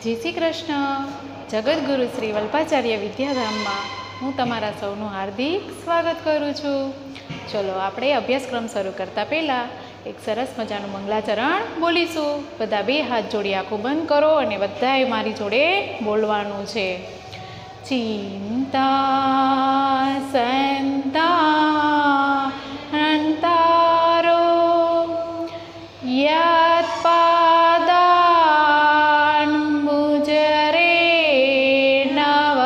જય શ્રી કૃષ્ણ. જગતગુરુ શ્રી વલ્ભાચાર્ય વિદ્યાધામમાં હું તમારા સૌનું હાર્દિક સ્વાગત કરું છું. ચલો આપણે અભ્યાસક્રમ શરૂ કરતાં પહેલાં એક સરસ મજાનું મંગલાચરણ બોલીશું. બધા બે હાથ જોડી આંખો બંધ કરો અને બધાએ મારી જોડે બોલવાનું છે. ચિંતા સંતા અંતારો યાત પાદાન મુજરે નવ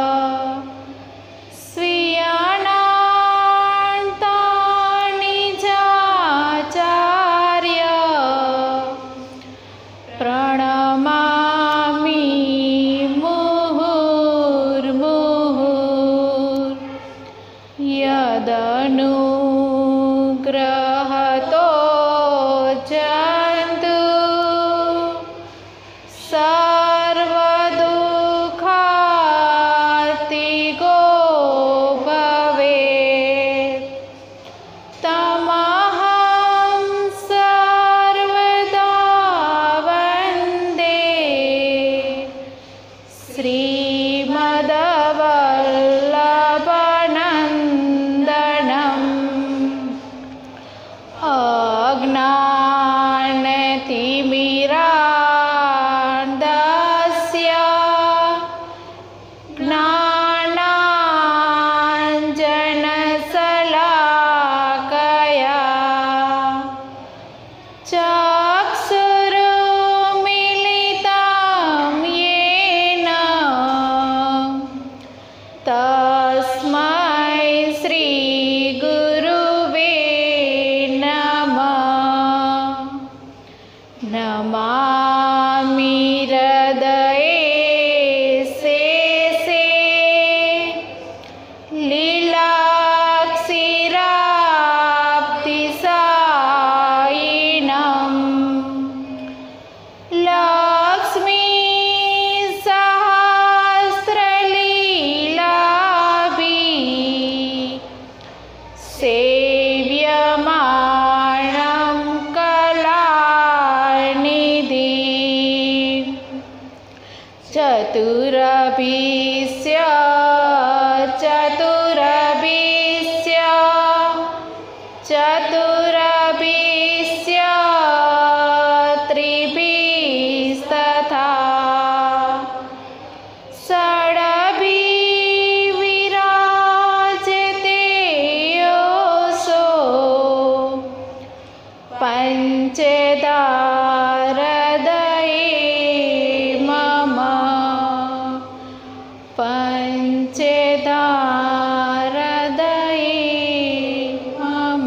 સ્વીયાનાંતા નિજાચાર્ય પ્રણમામિ મુહુર્મુહુર યદનુગ્રહતો જંતુ સર્વદુઃખાર્તિગો ભવેત તમહં સર્વદા વંદે શ્રીમદ્વલ્લભનંદનમ અજ્ઞાનતિમિરાન્ધસ્ય જ્ઞાનાંજનશલાકયા ચક્ષુરુન્મિલિतं યેન તસ્मै શ્રી ગુરુવે નમઃ. નમામિ હૃદયે શેષે લીલાક્ષીરાપ્તિસાયિનમ લક્ષ્મી સહસ્રલીલાભિ સેવ્યમાણં કલાનિધિ ચતુરભીસ્ય ચતુરભીસ્ય ચતુરભીસ્ય ત્રિભીસ્તથા ષડભી વિરાજતે યોસો પંચધા હૃદયે મમ પંચધા હૃદયે મમ.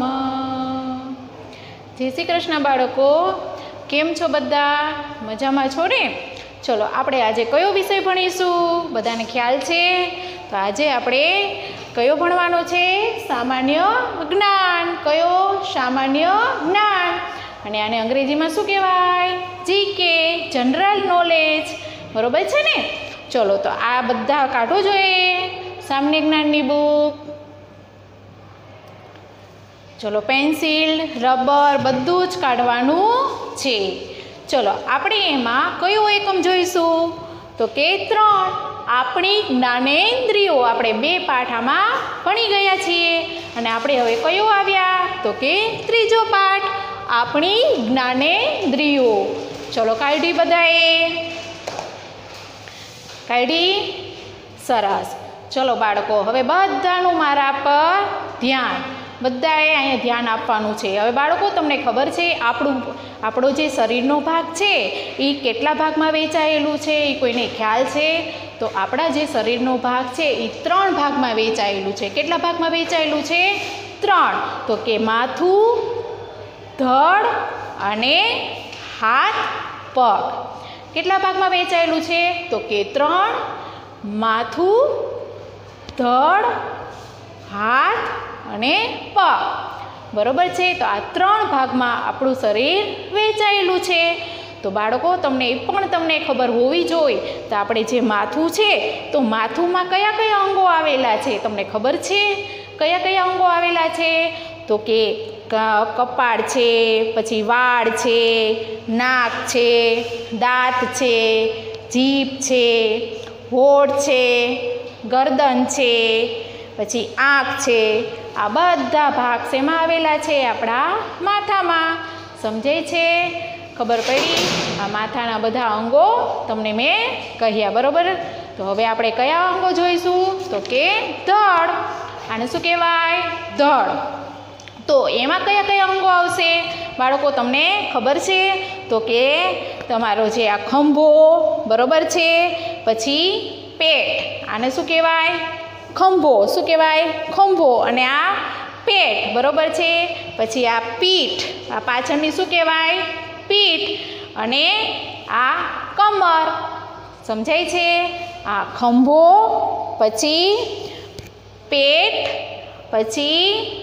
જય શ્રી કૃષ્ણ બાળકો, કેમ છો બધા? મજામાં છો ને? ચલો આપણે આજે કયો વિષય ભણીશું? બધાને ખ્યાલ છે? તો આજે આપણે કયો ભણવાનો છે? સામાન્ય જ્ઞાન. કયો? સામાન્ય જ્ઞાન. અને આને અંગ્રેજીમાં શું કહેવાય? GK, general knowledge. બરોબર છે ને? ચલો તો આ બધા કાઢો જોઈએ સામાન્ય જ્ઞાનની બુક. ચલો પેન્સિલ, રબર બધું જ કાઢવાનું છે. ચલો આપણે એમાં કયો એકમ જોઈશું? તો કે 3. આપણી જ્ઞાનેન્દ્રિયો. આપણે 2 પાઠ આમાં ભણી ગયા છીએ અને આપણે હવે કયો આવ્યા? તો કે 3જો પાઠ, આપણી જ્ઞાનેન્દ્રિયો. ચલો કાઢી બધાએ? કાઢી? સરસ. ચલો બાળકો, હવે બધાનું મારા પર ધ્યાન. બધાએ અહીંયા ધ્યાન આપવાનું છે. હવે બાળકો તમને ખબર છે આપણો જે શરીરનો ભાગ છે એ કેટલા ભાગમાં વહેંચાયેલું છે? એ કોઈને ખ્યાલ છે? તો આપણા જે શરીરનો ભાગ છે એ 3 ભાગમાં વહેંચાયેલું છે. કેટલા ભાગમાં વહેંચાયેલું છે? 3. તો કે માથું, ધડ અને હાથ, પગ. કેટલા ભાગમાં વહેંચાયેલું છે? તો કે 3. માથું, ધડ, હાથ અને પગ. બરોબર છે? તો આ 3 ભાગમાં આપણું શરીર વહેંચાયેલું છે. તો બાળકો તમને ખબર હોવી જોઈએ. તો આપણે જે માથું છે તો માથુંમાં કયા કયા અંગો આવેલા છે? તમને ખબર છે કયા કયા અંગો આવેલા છે? તો કે કપાળ છે, પછી વાળ છે, નાક છે, દાંત છે, જીભ છે, હોઠ છે, ગરદન છે, પછી આંખ છે. આ બધા ભાગ શેમાં આવેલા છે? આપણા માથામાં. સમજાય છે? ખબર પડી? આ માથાના બધા અંગો તમને મેં કહ્યા, બરાબર? તો હવે આપણે કયા અંગો જોઈશું? તો કે ધડ. આને શું કહેવાય? ધડ. તો એમાં કયા કયા અંગો આવશે બાળકો, તમને ખબર છે? તો કે તમારો જે આ ખંભો, બરાબર છે, પછી પેટ, આને શું કહેવાય? ખંભો. શું કહેવાય? ખંભો. અને આ પેટ, બરાબર છે. પછી આ પીઠ, આ પાછળની શું કહેવાય? પીઠ. અને આ કમર. સમજાય છે? આ ખંભો, પછી પેટ, પછી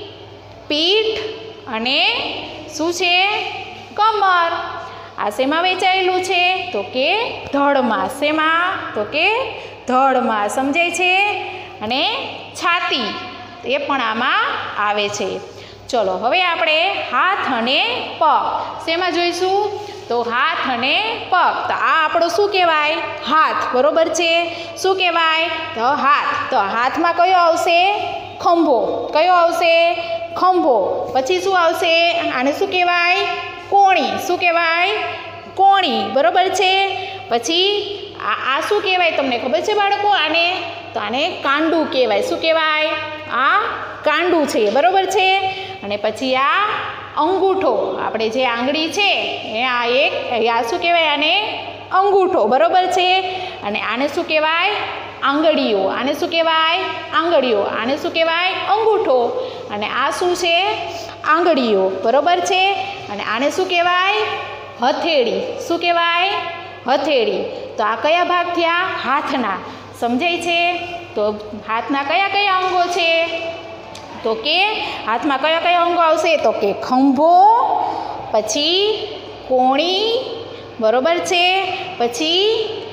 પીઠ અને શું છે? કમર. આ શેમાં વેચાયેલું છે? તો કે ધડમાં. શેમાં? તો કે ધડમાં. સમજાય છે? અને છાતી એ પણ આમાં આવે છે. ચલો હવે આપણે હાથ અને પગ શેમાં જોઈશું? તો હાથ અને પગ. તો આ આપણો શું કહેવાય? હાથ, બરાબર છે. શું કહેવાય? તો હાથ. તો હાથમાં કયો આવશે? ખંભો. કયો આવશે? ખંભો. પછી શું આવશે? આને શું કહેવાય? કોણી. શું કહેવાય? કોણી, બરાબર છે. પછી આ શું કહેવાય તમને ખબર છે બાળકો? આને તો આને કાંડું કહેવાય. શું કહેવાય? આ કાંડું છે, બરાબર છે. અને પછી આ અંગૂઠો, આપણે જે આંગળી છે એ આ શું કહેવાય? આને અંગૂઠો, બરાબર છે. અને આને શું કહેવાય? આંગળીઓ. આને શું કહેવાય? આંગળીઓ. આને શું કહેવાય? અંગૂઠો. અને આ શું છે? આંગળીઓ, બરાબર છે. અને આને શું કહેવાય? હથેળી. શું કહેવાય? હથેળી. તો આ કયા ભાગ થયા? હાથના. સમજાય છે? તો હાથના કયા કયા અંગો છે? તો કે હાથમાં કયા કયા અંગો આવશે? તો કે ખંભો, પછી કોણી, બરાબર છે, પછી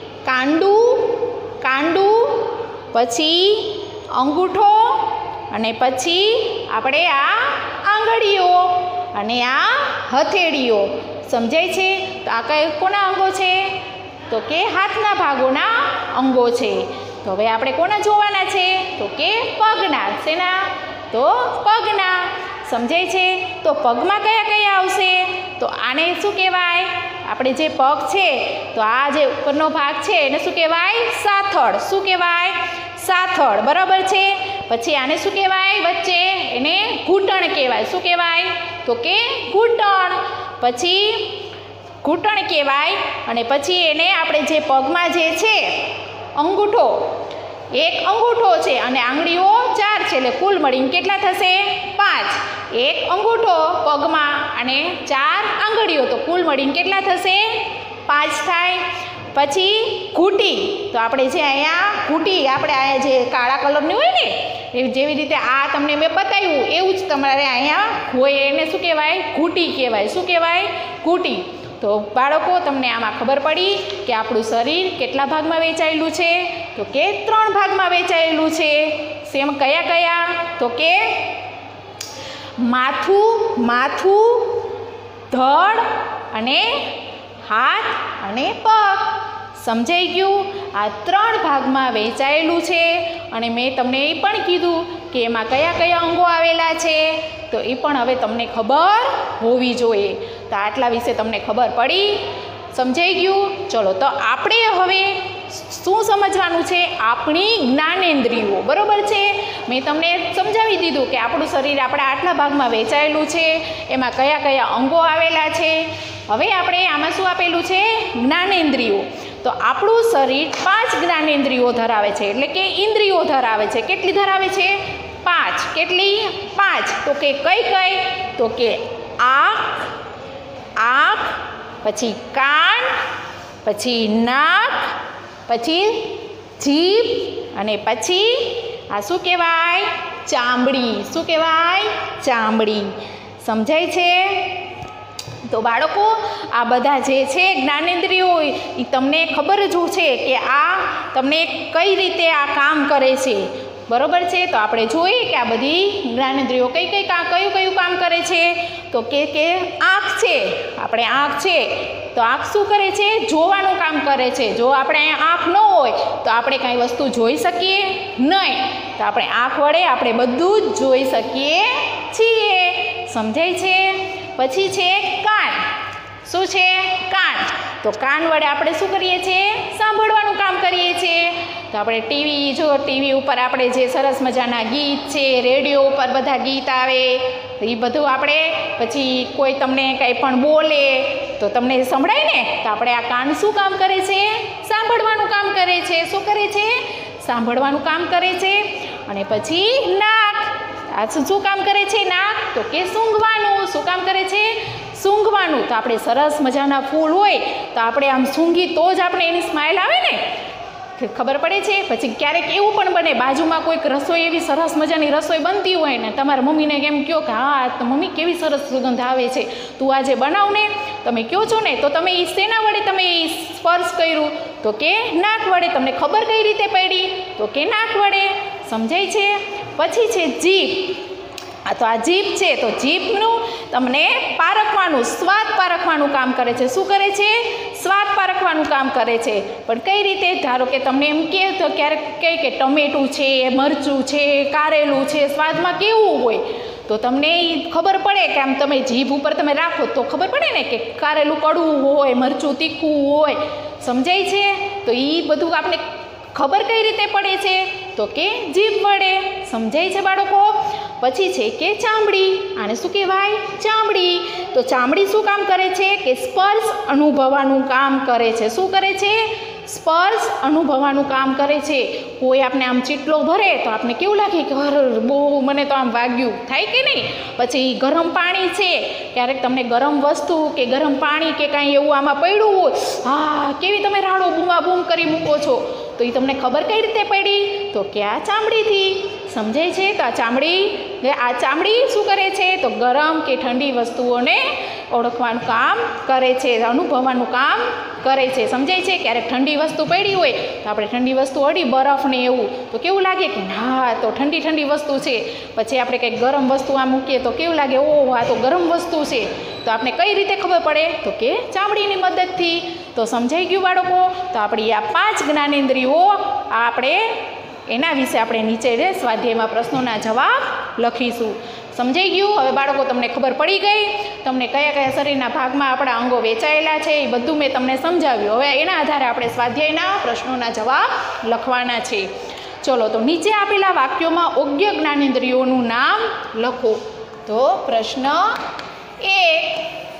કાંડું, પછી અંગૂઠો, અને પછી આપણે આ આંગળીઓ અને આ હથેળીઓ. સમજાય છે? તો આ કયા કોના અંગો છે? તો કે હાથના ભાગોના અંગો છે. તો હવે આપણે કોના જોવાના છે? તો કે પગના. શેના? તો પગના. સમજાય છે? તો પગમાં કયા કયા આવશે? તો આને શું કહેવાય? આપણે જે પગ છે તો આ જે ઉપરનો ભાગ છે એને શું કહેવાય? સાથળ. શું કહેવાય? સાથળ, બરાબર છે. પછી આને શું કહેવાય? વચ્ચે એને ઘૂંટણ કહેવાય. શું કહેવાય? તો કે ઘૂંટણ. પછી ઘૂંટણ કહેવાય. અને પછી એને આપણે જે પગમાં જે છે અંગૂઠો, એક અંગૂઠો છે અને આંગળીઓ 4 છે, એટલે કુલ મળીને કેટલા થશે? 5. એક અંગૂઠો પગમાં અને 4 આંગળીઓ, તો કુલ મળીને કેટલા થશે? 5 થાય. પછી ઘૂંટી. તો આપણે જે અહીંયા ઘૂંટી, આપણે અહીંયા જે કાળા કલરની હોય ને, એ જેવી રીતે આ તમને મેં બતાવ્યું એવું જ તમારે અહીંયા હોય, એને શું કહેવાય? ઘૂંટી કહેવાય. શું કહેવાય? ઘૂંટી. તો બાળકો, તમને આમાં ખબર પડી કે આપણું શરીર કેટલા ભાગમાં વહેંચાયેલું છે? તો કે 3 ભાગમાં વહેંચાયેલું છે. સેમ કયા કયા? તો કે માથું, ધડ અને હાથ અને પગ. સમજાઈ ગયું? આ 3 ભાગમાં વહેંચાયેલું છે. અને મેં તમને એ પણ કીધું કે એમાં કયા કયા અંગો આવેલા છે, તો એ પણ હવે તમને ખબર હોવી જોઈએ. તો આટલા વિશે તમને ખબર પડી? સમજાઈ ગયું? ચલો, તો આપણે હવે શું સમજવાનું છે? આપણી જ્ઞાનેન્દ્રિયો, બરાબર છે. મેં તમને સમજાવી દીધું કે આપણું શરીર આપણા આટલા ભાગમાં વહેંચાયેલું છે, એમાં કયા કયા અંગો આવેલા છે. હવે આપણે આમાં શું આપેલું છે? જ્ઞાનેન્દ્રિયો. તો આપણું શરીર 5 જ્ઞાનેન્દ્રિયો ધરાવે છે, એટલે કે ઇન્દ્રિયો ધરાવે છે. કેટલી ધરાવે છે? 5. કેટલી? 5. તો કે કઈ? તો કે આંખ, પછી કાન, પછી નાક, પછી જીભ, અને પછી આ શું કહેવાય? ચામડી. શું કહેવાય? ચામડી. સમજાય છે? તો બાળકો, આ બધા જે છે જ્ઞાનેન્દ્રિયો, એ તમને ખબર જ છે કે આ તમને કઈ રીતે આ કામ કરે છે, બરાબર છે. તો આપણે જોઈએ કે આ બધી જ્ઞાનેન્દ્રિયો કયું કામ કરે છે. તો કે આંખ છે, આપણે આંખ છે તો આંખ શું કરે છે? જોવાનું કામ કરે છે. જો આપણે આંખ ન હોય તો આપણે કાંઈ વસ્તુ જોઈ શકીએ નહીં. તો આપણે આંખ વડે આપણે બધું જ જોઈ શકીએ છીએ. સમજાય છે? પછી છે કાન. શું છે? કાન. તો કાન વડે આપણે શું કરીએ છીએ? સાંભળવાનું કામ કરીએ છીએ. તો આપણે ટીવી ઉપર આપણે જે સરસ મજાના ગીત છે, રેડિયો ઉપર બધા ગીત આવે એ બધું આપણે, પછી કોઈ તમને કંઈ પણ બોલે તો તમને સંભળાય ને, તો આપણે આ કાન શું કામ કરે છે? સાંભળવાનું કામ કરે છે. શું કરે છે? સાંભળવાનું કામ કરે છે. અને પછી નાક. આ શું કામ કરે છે? નાક તો કે સૂંઘવાનું. શું કામ કરે છે? સૂંઘવાનું. તો આપણે સરસ મજાના ફૂલ હોય તો આપણે આમ સૂંઘી તો જ આપણે એની સ્માઇલ આવે ને, ખબર પડે છે. પછી ક્યારેક એવું પણ બને, બાજુમાં કોઈક રસોઈ એવી સરસ મજાની રસોઈ બનતી હોય ને, તમારા મમ્મીને કેમ કહો કે હા તો મમ્મી કેવી સરસ સુગંધ આવે છે, તું આજે બનાવ ને, તમે કહો છો ને, તો તમે એ શેના વડે તમે એ સ્પર્શ કર્યું? તો કે નાક વડે. તમને ખબર કઈ રીતે પડી? તો કે નાક વડે. સમજાય છે? પછી છે જીભ. તો આ જીભ છે, તો જીભનું તમને પારખવાનું, સ્વાદ પારખવાનું કામ કરે છે. શું કરે છે? સ્વાદ પારખવાનું કામ કરે છે. પણ કઈ રીતે? ધારો કે તમને એમ કહે તો ક્યારેક કહે કે ટમેટું છે, મરચું છે, કારેલું છે, સ્વાદમાં કેવું હોય, તો તમને એ ખબર પડે કે આમ તમે જીભ ઉપર તમે રાખો તો ખબર પડે ને કે કારેલું કડવું હોય, મરચું તીખું હોય. સમજાય છે? તો એ બધું આપણે ખબર કઈ રીતે પડે છે? તો કે જીભ વડે. સમજાય છે બાળકો? પછી છે કે ચામડી. આને શું કહેવાય? ચામડી. તો ચામડી શું કામ કરે છે? કે સ્પર્શ અનુભવવાનું કામ કરે છે. શું કરે છે? સ્પર્શ અનુભવવાનું કામ કરે છે. કોઈ આપણે આમ ચીટલો ભરે તો આપણે કેવું લાગે કે બહુ મને તો આમ વાગ્યું થાય કે નહીં? પછી ગરમ પાણી છે, ક્યારેક તમને ગરમ વસ્તુ કે ગરમ પાણી કે કાંઈ એવું આમાં પડ્યું હોય, હા કેવી તમે રાડો બૂમાબૂમ કરી મૂકો છો, તો એ તમને ખબર કઈ રીતે પડી? તો કે આ ચામડીથી. સમજાય છે? તો આ ચામડી શું કરે છે? તો ગરમ કે ઠંડી વસ્તુઓને ઓળખવાનું કામ કરે છે, અનુભવવાનું કામ કરે છે. સમજાય છે? ક્યારેક ઠંડી વસ્તુ પડી હોય તો આપણે ઠંડી વસ્તુ અડી, બરફ ને એવું, તો કેવું લાગે કે હા તો ઠંડી વસ્તુ છે. પછી આપણે કંઈક ગરમ વસ્તુ આ મૂકીએ તો કેવું લાગે, ઓહ આ તો ગરમ વસ્તુ છે. તો આપણે કઈ રીતે ખબર પડે? તો કે ચામડીની મદદથી. તો સમજાઈ ગયું બાળકો? તો આપણી આ 5 જ્ઞાનેન્દ્રિયો આપણે એના વિશે આપણે નીચે સ્વાધ્યાયમાં પ્રશ્નોના જવાબ લખીશું. સમજાઈ ગયું? હવે બાળકો તમને ખબર પડી ગઈ? તમને કયા કયા શરીરના ભાગમાં આપણા અંગો વેચાયેલા છે એ બધું મેં તમને સમજાવ્યું. હવે એના આધારે આપણે સ્વાધ્યાયના પ્રશ્નોના જવાબ લખવાના છે. ચલો, તો નીચે આપેલા વાક્યોમાં યોગ્ય જ્ઞાનેન્દ્રિયોનું નામ લખો. તો પ્રશ્ન 1,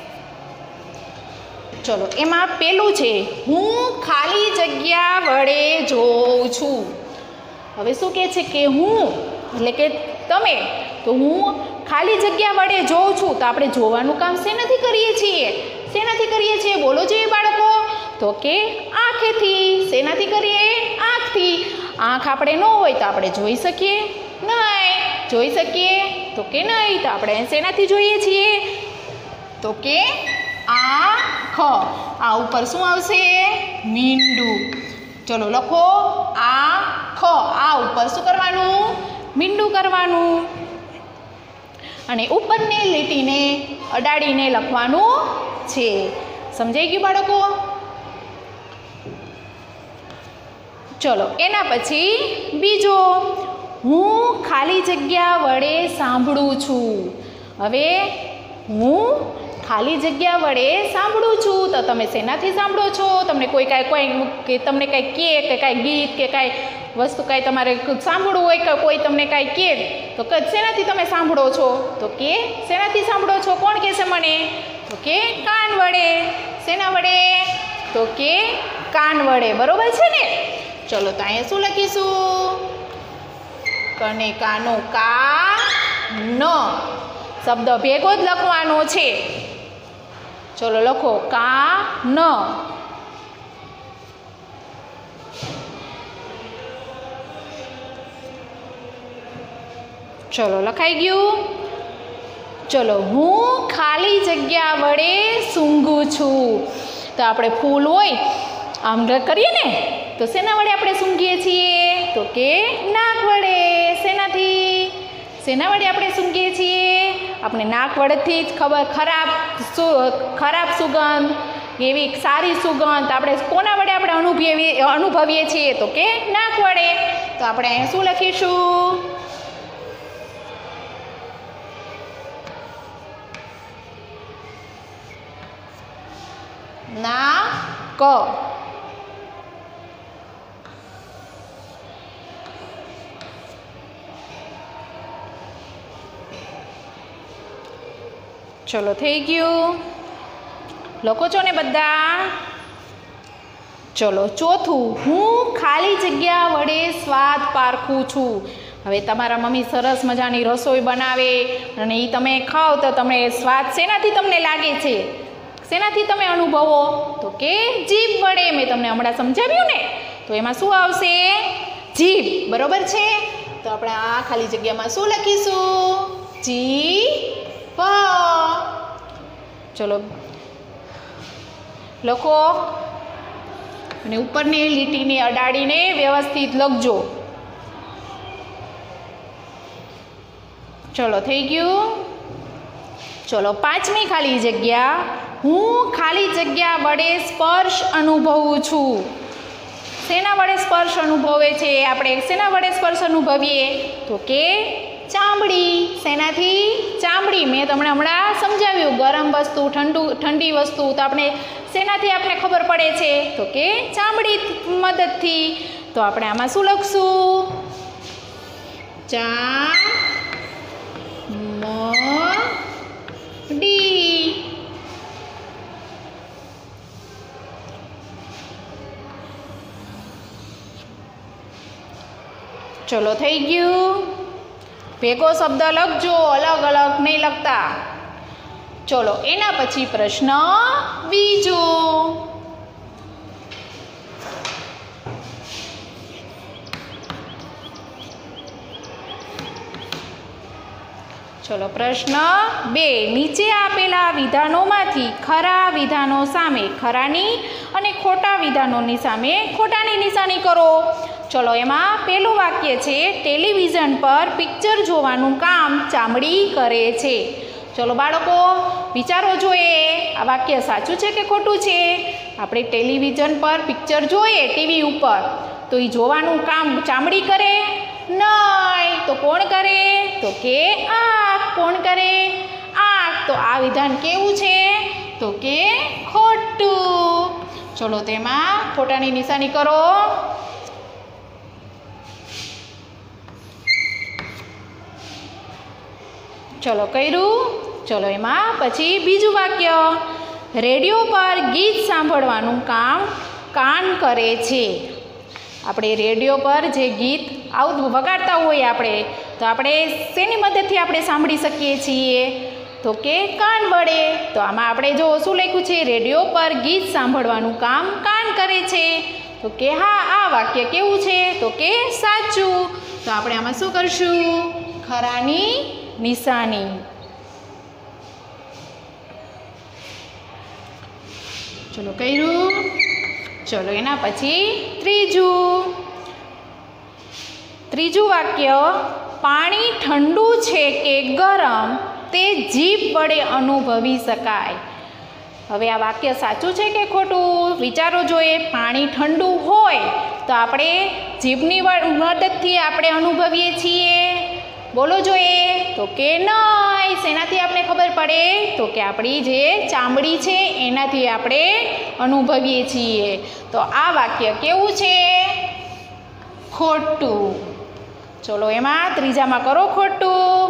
ચલો એમાં પેલું છે, હું ખાલી જગ્યા વડે જોઉં છું. હવે શું કહે છે કે હું એટલે કે તમે, તો હું ખાલી જગ્યા વડે જોઉં છું. તો આપણે જોવાનું કામ શેનાથી કરીએ છીએ? શેનાથી કરીએ છીએ? બોલો જોઈએ બાળકો? તો કે આંખેથી. શેનાથી કરીએ? આંખથી. આંખ આપણે ન હોય તો આપણે જોઈ શકીએ નહીં. જોઈ શકીએ? તો કે નહીં. તો આપણે શેનાથી જોઈએ છીએ? તો કે આંખ. આ ઉપર શું આવશે? મીંડું. ચલો લખો, આંખ. આ ઉપર શું કરવાનું? મીંડું કરવાનું. અને ઉપરની લીટીને અડાડીને લખવાનું છે. સમજાઈ ગયું બાળકો? ચલો એના પછી બીજો, હું ખાલી જગ્યા વડે સાંભળું છું. હવે હું ખાલી જગ્યા વડે સાંભળું છું. તો તમે શેનાથી સાંભળો છો? તમને કોઈ તમને કાંઈ કહે કે કાંઈ ગીત કે કાંઈ વસ્તુ કાંઈ તમારે સાંભળવું હોય કે કોઈ તમને કાંઈ કહે તો શેનાથી તમે સાંભળો છો? તો કે શેનાથી સાંભળો છો? કોણ કહેશે મને? તો કે કાન વડે. શેના વડે? તો કે કાન વડે. બરોબર છે ને? ચલો તો અહીંયા શું લખીશું? કને કાનો કા ન શબ્દ ભેગો જ લખવાનો છે. ચલો લખો, કા ન. ચલો લખાઈ ગયું? ચલો, હું ખાલી જગ્યા વડે સૂંઘું છું. તો આપણે ફૂલ હોય આમ કરીએ ને તો શેના વડે આપણે સૂંઘીએ છીએ? તો કે નાક વડે. શેનાથી? શેના વડે આપણે સૂંઘીએ છીએ? આપણે નાક વડેથી જ ખરાબ સુગંધ એવી સારી સુગંધ આપણે કોના વડે આપણે અનુભવીએ છીએ તો કે નાક વડે. તો આપણે અહીંયા શું લખીશું? નાક. ચલો થઈ ગયું. લખો છો ને બધા? ચલો ચોથું, હું ખાલી જગ્યા વડે સ્વાદ પારખું છું. હવે તમારા મમ્મી સરસ મજાની રસોઈ બનાવે અને એ તમે ખાઓ તો તમને સ્વાદ શેનાથી તમને લાગે છે? શેનાથી તમે અનુભવો? તો કે જીભ વડે. મેં તમને હમણાં સમજાવ્યું ને, તો એમાં શું આવશે? જીભ. બરોબર છે? તો આપણે આ ખાલી જગ્યામાં શું લખીશું? જીભ. ચલો લખો અને ઉપરની લીટીને અડાડીને વ્યવસ્થિત લખજો. ચલો થઈ ગયું. ચલો પાંચમી ખાલી જગ્યા, હું ખાલી જગ્યા વડે સ્પર્શ અનુભવું છું. શેના વડે સ્પર્શ અનુભવે છે? આપણે શેના વડે સ્પર્શ અનુભવીએ? તો કે ચામડી. શેનાથી? ચામડી. મેં તમને હમણાં સમજાવ્યું, ગરમ વસ્તુ, ઠંડી વસ્તુ, તો આપણે શેનાથી આપણે ખબર પડે છે? તો કે ચામડી મદદથી. તો આપણે આમાં શું લખશું? ચામડી. ચલો થઈ ગયું. ભેગો શબ્દ લખજો, અલગ અલગ નહીં લખતા. ચલો એના પછી પ્રશ્ન બીજો. ચલો પ્રશ્ન 2, નીચે આપેલા વિધાનોમાંથી ખરા વિધાનો સામે ખરાની અને ખોટા વિધાનોની સામે ખોટાની નિશાની કરો. ચલો એમાં પહેલું વાક્ય છે, ટેલિવિઝન પર પિક્ચર જોવાનું કામ ચામડી કરે છે. ચલો બાળકો વિચારો જોઈએ, આ વાક્ય સાચું છે કે ખોટું છે? આપણે ટેલિવિઝન પર પિક્ચર જોઈએ ટીવી ઉપર, તો એ જોવાનું કામ ચામડી કરે? નહીં. તો કોણ કરે? તો કે આંખ. કોણ કરે? આંખ. તો આ વિધાન કેવું છે? તો કે ખોટું. ચલો તેમાં ખોટાની નિશાની કરો. ચલો કર્યું. ચલો એમાં પછી બીજું વાક્ય, રેડિયો પર ગીત સાંભળવાનું કામ કાન કરે છે. આપણે રેડિયો પર જે ગીત વગાડતા હોય આપણે, તો આપણે શેની મદદથી આપણે સાંભળી શકીએ છીએ? તો કે કાન વડે. તો આમાં આપણે જો શું લખ્યું છે? રેડિયો પર ગીત સાંભળવાનું કામ કાન કરે છે. તો કે હા, આ વાક્ય કેવું છે? તો કે સાચું. તો આપણે આમાં શું કરશું? ખરાની નિશાની. ચલો કર્યું. ચલો એના પછી ત્રીજું વાક્ય, પાણી ઠંડુ છે કે ગરમ તે જીભ વડે અનુભવી શકાય. હવે આ વાક્ય સાચું છે કે ખોટું? વિચારો જોઈએ. પાણી ઠંડુ હોય તો આપણે જીભની મદદથી આપણે અનુભવીએ છીએ? બોલો જોઈએ. તો કે નહીં. શેનાથી આપણે ખબર પડે? તો કે આપણી જે ચામડી છે એનાથી આપણે અનુભવીએ છીએ. તો આ વાક્ય કેવું છે? ખોટું. ચલો એમાં ત્રીજામાં કરો ખોટું.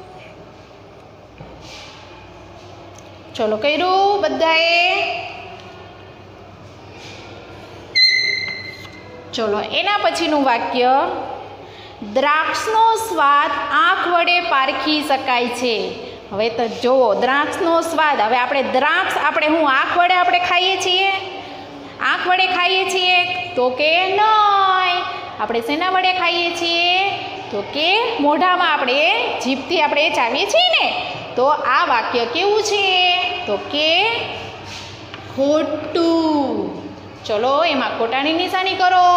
ચલો કર્યું બધાએ? ચલો એના પછીનું વાક્ય, દ્રાક્ષનો સ્વાદ આંખ વડે પારખી શકાય છે. હવે તો જુઓ, દ્રાક્ષનો સ્વાદ. હવે આપણે દ્રાક્ષ હું આંખ વડે આપણે ખાઈએ છીએ? આંખ વડે ખાઈએ છીએ? તો કે નહીં. આપણે શેના વડે ખાઈએ છીએ? તો કે મોઢામાં આપણે જીભથી આપણે ચાવીએ છીએ ને. તો આ વાક્ય કેવું છે? તો કે ખોટું. ચલો એમાં ખોટાની નિશાની કરો.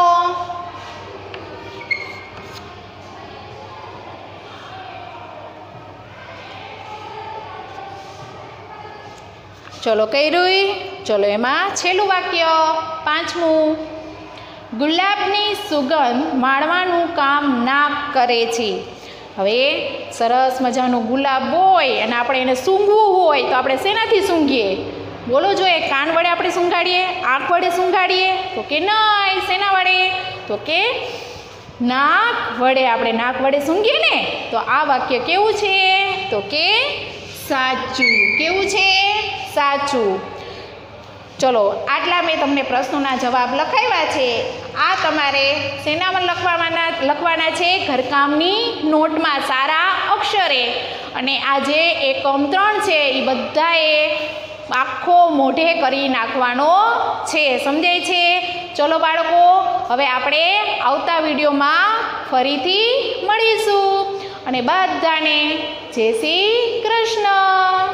ચલો કર્યું. ચલો એમાં છેલ્લું વાક્ય પાંચમું, ગુલાબની સુગંધ માણવાનું કામ નાક કરે છે. હવે સરસ મજાનું ગુલાબ હોય અને આપણે એને સૂંઘવું હોય તો આપણે શેનાથી સૂંઘીએ? બોલો જોઈએ, કાન વડે આપણે સૂંઘાડીએ, આંખ વડે સૂંઘાડીએ? તો કે નહીં. શેના વડે? તો કે નાક વડે. આપણે નાક વડે સૂંઘીએ ને. તો આ વાક્ય કેવું છે? તો કે સાચું. કેવું છે? સાચું. ચલો આટલા મેં તમને પ્રશ્નોના જવાબ લખાવ્યા છે. આ તમારે શેનામાં લખવાના છે? ઘરકામની નોટમાં સારા અક્ષરે. અને આ જે એકમ 3 છે એ બધાએ આખો મોઢે કરી નાખવાનો છે. સમજાય છે? ચલો બાળકો, હવે આપણે આવતા વિડીયોમાં ફરીથી મળીશું. અને બધાને જય શ્રી કૃષ્ણ.